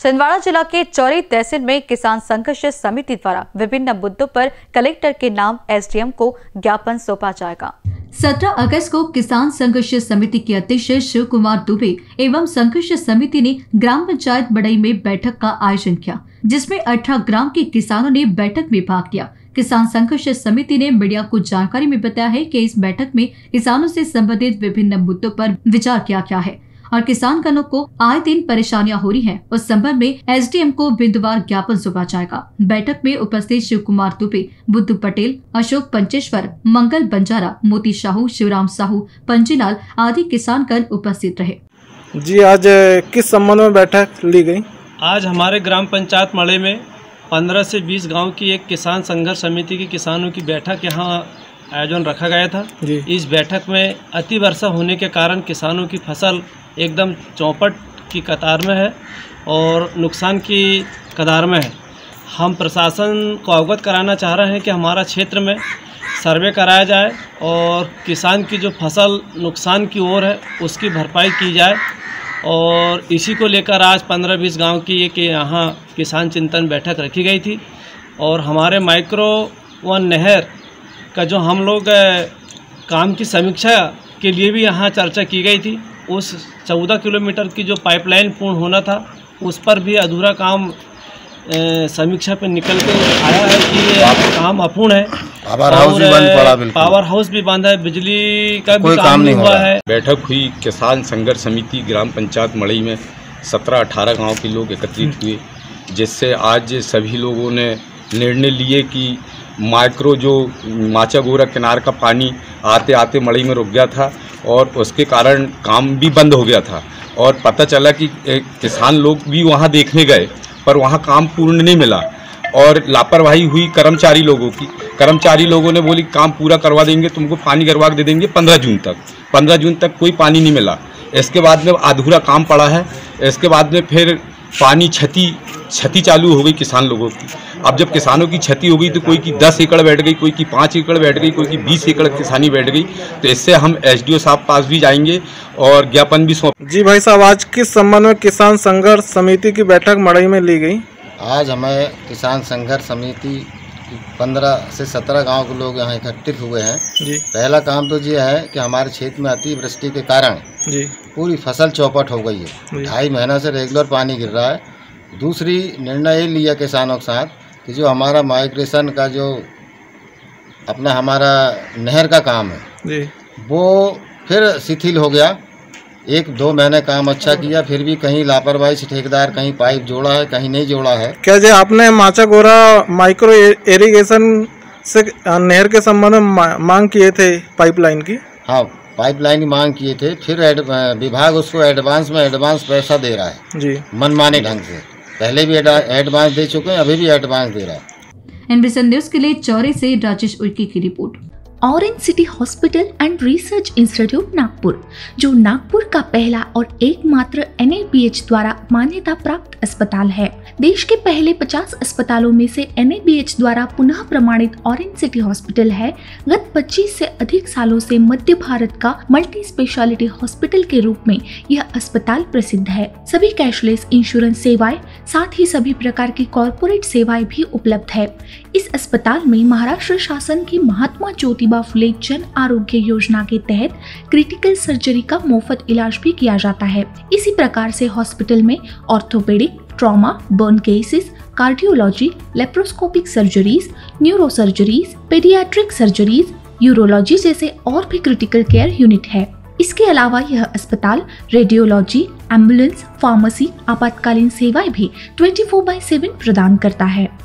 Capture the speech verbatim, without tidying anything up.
छिंदवाड़ा जिला के चौरी तहसील में किसान संघर्ष समिति द्वारा विभिन्न मुद्दों पर कलेक्टर के नाम एसडीएम को ज्ञापन सौंपा जाएगा। सत्रह अगस्त को किसान संघर्ष समिति के अध्यक्ष शिव कुमार दुबे एवं संघर्ष समिति ने ग्राम पंचायत बड़ई में बैठक का आयोजन किया, जिसमें अठारह ग्राम के किसानों ने बैठक में भाग लिया। किसान संघर्ष समिति ने मीडिया को जानकारी में बताया है कि इस बैठक में किसानों से संबंधित विभिन्न मुद्दों पर विचार किया गया है और किसान गणों को आए दिन परेशानियां हो रही हैं। उस संबंध में एसडीएम को बिंदुवार ज्ञापन सौंपा जाएगा। बैठक में उपस्थित शिव कुमार दुबे, बुद्धू पटेल, अशोक पंचेश्वर, मंगल बंजारा, मोती साहू, शिवराम साहू, पंजीलाल आदि किसान गण उपस्थित रहे। जी, आज किस संबंध में बैठक ली गई? आज हमारे ग्राम पंचायत मड़ई में पंद्रह से बीस गांव की एक किसान संघर्ष समिति की किसानों की बैठक यहाँ आयोजन रखा गया था। इस बैठक में अति वर्षा होने के कारण किसानों की फसल एकदम चौपट की कतार में है और नुकसान की कतार में है। हम प्रशासन को अवगत कराना चाह रहे हैं कि हमारा क्षेत्र में सर्वे कराया जाए और किसान की जो फसल नुकसान की ओर है उसकी भरपाई की जाए। और इसी को लेकर आज पंद्रह बीस गांव की एक यहाँ किसान चिंतन बैठक रखी गई थी और हमारे माइक्रो वन नहर का जो हम लोग काम की समीक्षा के लिए भी यहाँ चर्चा की गई थी। उस चौदह किलोमीटर की जो पाइपलाइन पूर्ण होना था उस पर भी अधूरा काम ए, समीक्षा पे निकल के आया है कि ये काम अपूर्ण है। पावर हाउस भी बंद पड़ा, बिल्कुल पावर हाउस भी बंद है, बिजली का भी काम नहीं हुआ है। बैठक हुई किसान संघर्ष समिति ग्राम पंचायत मड़ई में सत्रह अठारह गांव के लोग एकत्रित हुए, जिससे आज सभी लोगों ने निर्णय लिए कि माइक्रो जो माचा गोरा किनार का पानी आते आते मड़ई में रुक गया था और उसके कारण काम भी बंद हो गया था। और पता चला कि किसान लोग भी वहां देखने गए पर वहां काम पूर्ण नहीं मिला और लापरवाही हुई कर्मचारी लोगों की। कर्मचारी लोगों ने बोली काम पूरा करवा देंगे, तुमको पानी करवा दे देंगे पंद्रह जून तक। पंद्रह जून तक कोई पानी नहीं मिला। इसके बाद में अधूरा काम पड़ा है। इसके बाद में फिर पानी क्षति क्षति चालू हो गई किसान लोगों की। अब जब किसानों की क्षति हो गई तो कोई की दस एकड़ बैठ गई, कोई की पाँच एकड़ बैठ गई, कोई की बीस एकड़ किसानी बैठ गई। तो इससे हम एसडीओ साहब पास भी जाएंगे और ज्ञापन भी सौंप। जी भाई साहब, आज किस संबंध में किसान संघर्ष समिति की बैठक मड़ई में ली गई? आज हमें किसान संघर्ष समिति पंद्रह से सत्रह गाँव के लोग यहाँ इकट्ठित हुए हैं। जी। पहला काम तो ये है कि हमारे क्षेत्र में अतिवृष्टि के कारण जी पूरी फसल चौपट हो गई है। ढाई महीना से रेगुलर पानी गिर रहा है। दूसरी निर्णय ये लिया किसानों के साथ कि जो हमारा माइग्रेशन का जो अपना हमारा नहर का काम है जी, वो फिर शिथिल हो गया। एक दो महीने काम अच्छा किया, फिर भी कहीं लापरवाही से ठेकेदार कहीं पाइप जोड़ा है, कहीं नहीं जोड़ा है। क्या जी आपने माचा गोरा माइक्रो इरिगेशन से नहर के संबंध में मांग किए थे पाइपलाइन की? हाँ, पाइपलाइन की मांग किए थे। फिर विभाग उसको एडवांस में एडवांस पैसा दे रहा है जी, मनमाने ढंग से। पहले भी एडवांस दे चुके हैं, अभी भी एडवांस दे रहा है। एनबीसी न्यूज़ के लिए चौरी से राजेश उइके की report. Orange city hospital and research institute Nagpur, जो नागपुर का पहला और एकमात्र एन ए बी एच द्वारा मान्यता प्राप्त अस्पताल है। देश के पहले पचास अस्पतालों में से एन ए बी एच द्वारा पुनः प्रमाणित ऑरेंज सिटी हॉस्पिटल है। गत पच्चीस से अधिक सालों से मध्य भारत का मल्टी स्पेशलिटी हॉस्पिटल के रूप में यह अस्पताल प्रसिद्ध है। सभी कैशलेस इंश्योरेंस सेवाएं, साथ ही सभी प्रकार की कॉर्पोरेट सेवाएं भी उपलब्ध है। इस अस्पताल में महाराष्ट्र शासन की महात्मा ज्योतिबा फुले जन आरोग्य योजना के तहत क्रिटिकल सर्जरी का मुफ्त इलाज भी किया जाता है। इसी प्रकार से हॉस्पिटल में orthopaedic, trauma, burn cases, cardiology, laparoscopic surgeries, neuro surgeries, paediatric surgeries, urology जैसे और भी क्रिटिकल केयर यूनिट है। इसके अलावा यह अस्पताल रेडियोलॉजी, एम्बुलेंस, फार्मेसी, आपातकालीन सेवाएं भी चौबीस बाई सात प्रदान करता है।